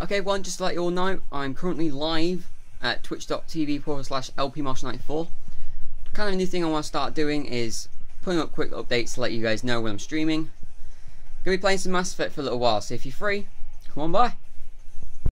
Okay, just to let you all know, I'm currently live at twitch.tv/LPMarshall94. Kind of a new thing I want to start doing is putting up quick updates to let you guys know when I'm streaming. Gonna be playing some Mass Effect for a little while, so if you're free, come on by.